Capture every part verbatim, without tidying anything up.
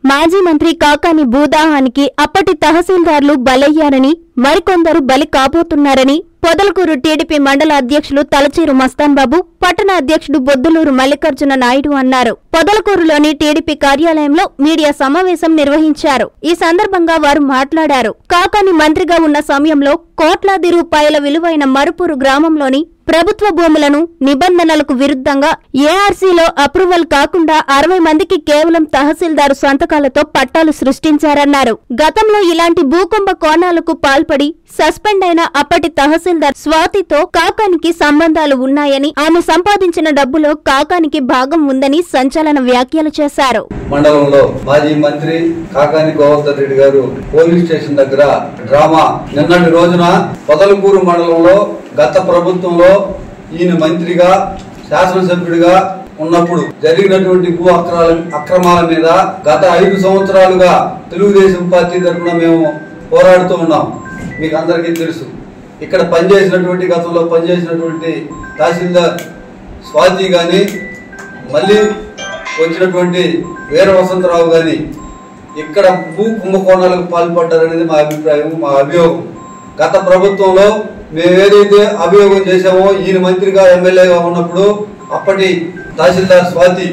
మాజీ మంత్రి కాకాని భూదాహానికి అప్పటి తహసీల్దార్లు బలయ్యారని, మరికొందరు బలి కాబోతున్నారని పొదలకూరు టీడీపీ మండల అధ్యక్షులు తలచీరు మస్తాన్ బాబు, పట్టణ అధ్యక్షుడు బొద్దులూరు మల్లికార్జున నాయుడు అన్నారు. పొదలకూరులోని టీడీపీ కార్యాలయంలో మీడియా సమావేశం నిర్వహించారు. ఈ సందర్భంగా వారు మాట్లాడారు. కాకాని మంత్రిగా ఉన్న సమయంలో కోట్లాది రూపాయల విలువైన మరుపూరు గ్రామంలోని ప్రభుత్వ భూములను నిబంధనలకు విరుద్ధంగా ఏఆర్సీలో అప్రూవల్ కాకుండా అరవై మందికి కేవలం తహసీల్దారు సంతకాలతో పట్టాలు సృష్టించారన్నారు. గతంలో ఇలాంటి భూకుంభ కోణాలకు పాల్పడి సస్పెండ్ అయిన అప్పటి తహసీల్దార్ స్వాతితో కాకానికి సంబంధాలు ఉన్నాయని, ఆమె సంపాదించిన డబ్బులో కాకానికి భాగం ఉందని సంచలన వ్యాఖ్యలు చేశారు. మండలంలో మాజీ మంత్రి కాకాని గోవర్ధన్ రెడ్డి గారు పోలీస్ స్టేషన్ దగ్గర డ్రామా. నిన్నటి రోజున పొదలకూరు మండలంలో గత ప్రభుత్వంలో ఈయన మంత్రిగా శాసనసభ్యుడిగా ఉన్నప్పుడు జరిగినటువంటి భూ అక్రమాల అక్రమాల మీద గత ఐదు సంవత్సరాలుగా తెలుగుదేశం పార్టీ తరఫున మేము పోరాడుతూ ఉన్నాం. మీకు అందరికీ తెలుసు. ఇక్కడ పనిచేసినటువంటి గతంలో పనిచేసినటువంటి తహసీల్దార్ స్వాతి గాని, మళ్ళీ వచ్చినటువంటి వీర వసంతరావు గాని ఇక్కడ భూ కుంభకోణాలకు పాల్పడ్డారనేది మా అభిప్రాయం, మా అభియోగం. గత ప్రభుత్వంలో మేము ఏదైతే అభియోగం చేశామో ఈయన మంత్రిగా ఎమ్మెల్యేగా ఉన్నప్పుడు అప్పటి తహసీల్దార్ స్వాతి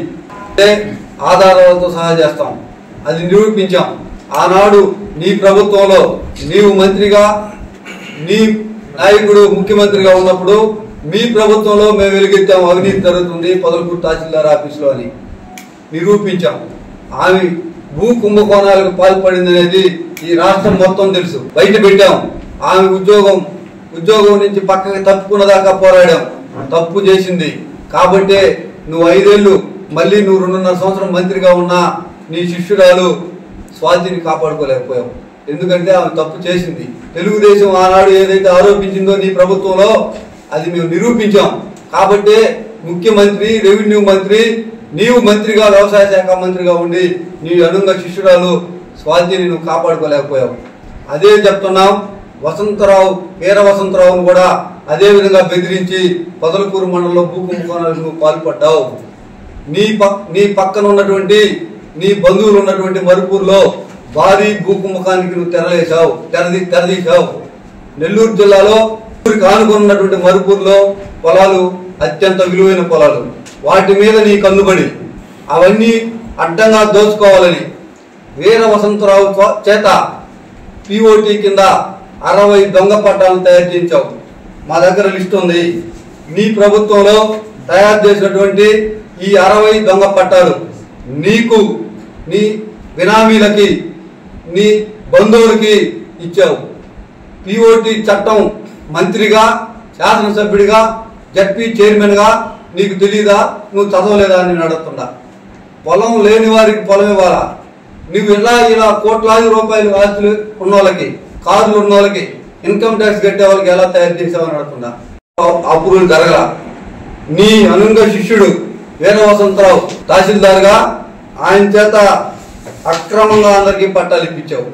ఆధారాలతో సహా చేస్తాం, అది నిరూపించాం. ఆనాడు నీ ప్రభుత్వంలో నీవు మంత్రిగా, నీ నాయకుడు ముఖ్యమంత్రిగా ఉన్నప్పుడు మీ ప్రభుత్వంలో మేము వెలుగెత్తాం అవినీతి జరుగుతుంది పొదలకూరు తహసీల్దార్ ఆఫీసులో అని నిరూపించాం. ఆమె భూ కుంభకోణాలకు పాల్పడింది అనేది ఈ రాష్ట్రం మొత్తం తెలుసు. బయట పెట్టాం. ఆమె ఉద్యోగం ఉద్యోగం నుంచి పక్కకి తప్పుకున్న దాకా పోరాడాం. తప్పు చేసింది కాబట్టే నువ్వు ఐదేళ్లు మళ్ళీ నువ్వు రెండున్నర సంవత్సరం మంత్రిగా ఉన్నా నీ శిష్యురాలు స్వాతిని కాపాడుకోలేకపోయావు. ఎందుకంటే ఆమె తప్పు చేసింది. తెలుగుదేశం ఆనాడు ఏదైతే ఆరోపించిందో నీ ప్రభుత్వంలో అది మేము నిరూపించాం. కాబట్టే ముఖ్యమంత్రి, రెవెన్యూ మంత్రి, నీవు మంత్రిగా వ్యవసాయ శాఖ మంత్రిగా ఉండి నీ అనుంగ శిష్యురాలు స్వాతిని నువ్వు కాపాడుకోలేకపోయావు. అదే చెప్తున్నాం. వసంతరావు వీర వసంతరావును కూడా అదే విధంగా బెదిరించి పొదలకూరు మండలంలో భూ కుంభకోణాలకు నువ్వు పాల్పడ్డావు. నీ పక్ నీ పక్కన ఉన్నటువంటి నీ బంధువులు ఉన్నటువంటి మరుపూరులో భారీ భూ కుంభకానికి నువ్వు తెరలేసావు తెరదీ తెరదీశావు. నెల్లూరు జిల్లాలో ఆనుకున్నటువంటి మరుపూరులో పొలాలు అత్యంత విలువైన పొలాలు, వాటి మీద నీ కన్నుబడి అవన్నీ అడ్డంగా దోచుకోవాలని వీర వసంతరావు చేత పిఓటి కింద అరవై దొంగ పట్టాలను తయారు చేయించావు. మా దగ్గర లిస్ట్ ఉంది. నీ ప్రభుత్వంలో తయారు చేసినటువంటి ఈ అరవై దొంగ పట్టాలు నీకు, నీ బినామీలకి, నీ బంధువులకి ఇచ్చావు. పిఓటి చట్టం మంత్రిగా, శాసనసభ్యుడిగా, జడ్పీ చైర్మన్గా నీకు తెలీదా? నువ్వు చదవలేదా అని నేను అడుగుతున్నా. పొలం లేని వారికి పొలం ఇవ్వాలా? నువ్వు ఇలా ఇలా కోట్లాది రూపాయలు ఆస్తులు ఉన్న వాళ్ళకి, కార్లు ఉన్న వాళ్ళకి, ఇన్కమ్ ట్యాక్స్ కట్టే వాళ్ళకి ఎలా తయారు చేసావని అడుగుతున్నా. అప్రూవల్ జరగల. నీ అనుంగ శిష్యుడు వీర వసంతరావు తహసీల్దార్గా ఆయన చేత అక్రమంగా అందరికీ పట్టాలు ఇప్పించావు.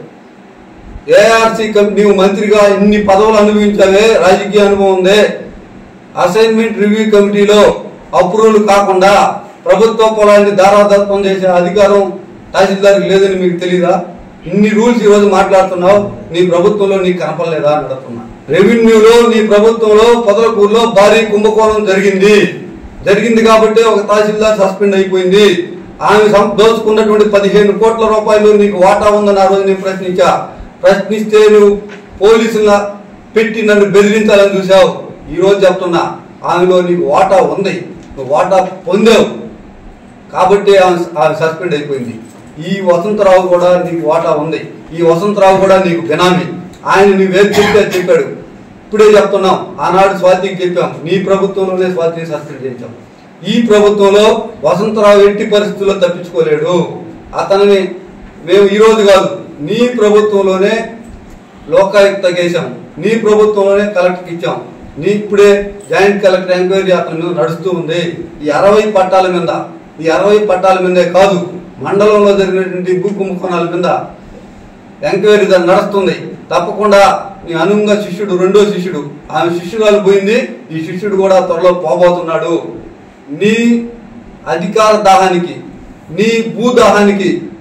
ఏఆర్సీ నీవు మంత్రిగా ఇన్ని పదవులు అనుభవించావే, రాజకీయ అనుభవం ఉందే. అసైన్మెంట్ రివ్యూ కమిటీలో అప్రూవల్ కాకుండా ప్రభుత్వ పొలాన్ని దారాదత్తం చేసే అధికారం తహసీల్దార్కి లేదని మీకు తెలీదా? ఇన్ని రూల్స్ ఈరోజు మాట్లాడుతున్నావు. నీ ప్రభుత్వంలో నీకు కనపడలేదా అని అడుగుతున్నా. రెవెన్యూలో నీ ప్రభుత్వంలో పొదలకూరులో భారీ కుంభకోణం జరిగింది జరిగింది కాబట్టి ఒక తహసీల్దార్ సస్పెండ్ అయిపోయింది. ఆమె దోచుకున్నటువంటి పదిహేను కోట్ల రూపాయలు నీకు వాటా ఉందని ఆ రోజు నేను ప్రశ్నించా. ప్రశ్నిస్తే నువ్వు పోలీసుల పెట్టి నన్ను బెదిరించాలని చూసావు. ఈ రోజు చెప్తున్నా, ఆమెలో నీకు వాటా ఉంది, నువ్వు వాటా పొందావు కాబట్టి ఆమె ఆమె సస్పెండ్ అయిపోయింది. ఈ వసంతరావు కూడా నీకు వాటా ఉంది. ఈ వసంతరావు కూడా నీకు బినామీ. ఆయన నీవేది చెప్తే చెప్పాడు. ఇప్పుడే చెప్తున్నాం, ఆనాడు స్వాతికి చెప్పాం, నీ ప్రభుత్వంలోనే స్వాతిని సస్పెండ్ చేయించాం. ఈ ప్రభుత్వంలో వసంతరావు ఎట్టి పరిస్థితుల్లో తప్పించుకోలేడు. అతనిని మేము ఈరోజు కాదు, నీ ప్రభుత్వంలోనే లోకాయుక్త చేశాం, నీ ప్రభుత్వంలోనే కలెక్టర్కి ఇచ్చాం. నీ ఇప్పుడే జాయింట్ కలెక్టర్ ఎంక్వైరీ అతని మీద నడుస్తూ ఉంది. ఈ అరవై పట్టాల మీద ఈ అరవై పట్టాల మీదే కాదు, మండలంలో జరిగినటువంటి భూ కుంభకోణాల మీద ఎంక్వైరీ నడుస్తుంది. తప్పకుండా నీ అనుంగ శిష్యుడు, రెండో శిష్యుడు, ఆమె శిష్యురాలు పోయింది, ఈ శిష్యుడు కూడా త్వరలో పోబోతున్నాడు. నీ అధికార దాహానికి, నీ భూదాహానికి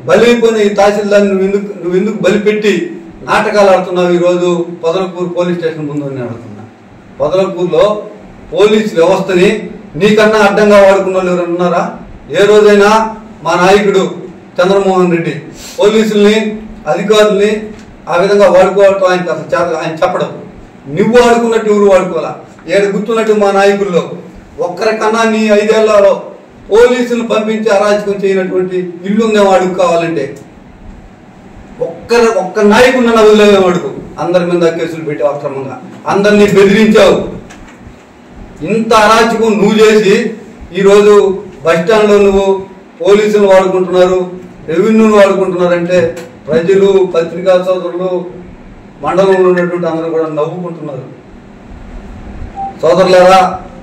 బలైపోయిన ఈ తహసీల్దార్ని నువ్వు ఎందుకు నువ్వు ఎందుకు బలిపెట్టి నాటకాలు ఆడుతున్నావు ఈరోజు పొదలకూరు పోలీస్ స్టేషన్ ముందు అని అడుగుతున్నా. పొదలకూరులో పోలీస్ వ్యవస్థని నీకన్నా అడ్డంగా వాడుకున్న వాళ్ళు ఎవరు ఉన్నారా? ఏ రోజైనా మా నాయకుడు చంద్రమోహన్ రెడ్డి పోలీసుల్ని అధికారుల్ని ఆ విధంగా వాడుకోవటం ఆయనకు అసలు చేత ఆయన చెప్పడం. నువ్వు వాడుకున్నట్టు ఎవరు వాడుకోవాలా? ఏడు గుర్తున్నట్టు మా నాయకుల్లో ఒక్కరికన్నా నీ ఐదేళ్లలో పోలీసులు పంపించి అరాచకం చేయనటువంటి ఇల్లు ఉందేమో అడుగు కావాలంటే. ఒక్కరు ఒక్క నాయకుడిని వదిలేమో అడుగు. అందరి మీద కేసులు పెట్టావు, అక్రమంగా అందరినీ బెదిరించావు. ఇంత అరాచకం నువ్వు చేసి ఈరోజు బస్టాండ్లో నువ్వు పోలీసులు వాడుకుంటున్నారు, రెవెన్యూను వాడుకుంటున్నారంటే ప్రజలు, పత్రికా సోదరులు, మండలంలో ఉన్నటువంటి అందరూ కూడా నవ్వుకుంటున్నారు. సోదరులారా,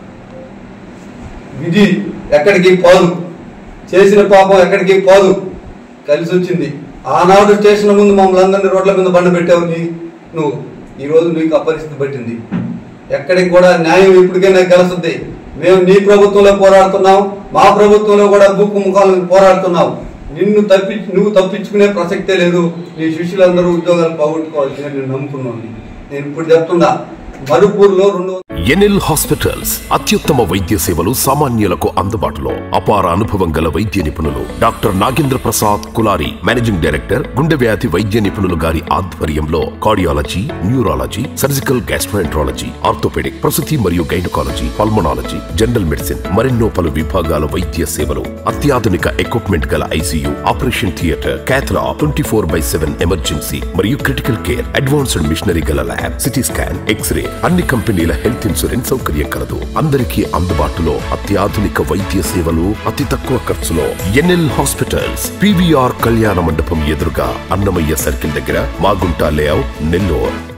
విధి ఎక్కడికి పోదు, చేసిన పాపం ఎక్కడికి పోదు, కలిసి వచ్చింది. ఆనాడు స్టేషన్ ముందు మమ్మల్ని అందరినీ రోడ్ల మీద బండ పెట్టావు నీ నువ్వు. ఈరోజు నీకు అపరిస్థితి పట్టింది. ఎక్కడికి కూడా న్యాయం ఇప్పటికైనా గెలుస్తుంది. మేము నీ ప్రభుత్వంలో పోరాడుతున్నాం, మా ప్రభుత్వంలో కూడా భూకు ముఖాలను పోరాడుతున్నాం. నిన్ను తప్పి నువ్వు తప్పించుకునే ప్రసక్తే లేదు. నీ శిష్యులందరూ ఉద్యోగాలు పోగొట్టుకోవాల్సి నేను నమ్ముకున్నాను. నేను ఇప్పుడు చెప్తున్నా, మరుపూర్లో రెండు ఎన్ఎల్ హాస్పిటల్స్ అత్యుత్తమ వైద్య సేవలు సామాన్యులకు అందుబాటులో. అపార అనుభవం గల వైద్య నిపుణులు doctor Nagendra Prasad Kulari, managing director, గుండె వ్యాధి వైద్య నిపుణులు గారి ఆధ్వర్యంలో cardiology, neurology, surgical gastroenterology, orthopaedic, ప్రసూతి మరియు గైనకాలజీ, పల్మనాలజీ, జనరల్ మెడిసిన్ మరెన్నో పలు విభాగాల వైద్య సేవలు. అత్యాధునిక ఎక్విప్మెంట్ గల ఐసీయూ, ఆపరేషన్ థియేటర్, క్యాథ్లా, twenty four by seven emergency మరియు క్రిటికల్ కేర్, అడ్వాన్స్డ్ మిషనరీ గల ల్యాబ్, సిటీ స్కాన్, ఎక్స్రే, అన్ని కంపెనీల హెల్త్ ఇన్సూరెన్స్ సౌకర్యం కలదు. అందరికీ అందుబాటులో అత్యాధునిక వైద్య సేవలు అతి తక్కువ ఖర్చులో. ఎన్ఎల్ హాస్పిటల్స్, పీవీఆర్ కళ్యాణ మండపం ఎదురుగా, అన్నమయ్య సర్కిల్ దగ్గర, మాగుంట లేఅవుట్, నెల్లూరు.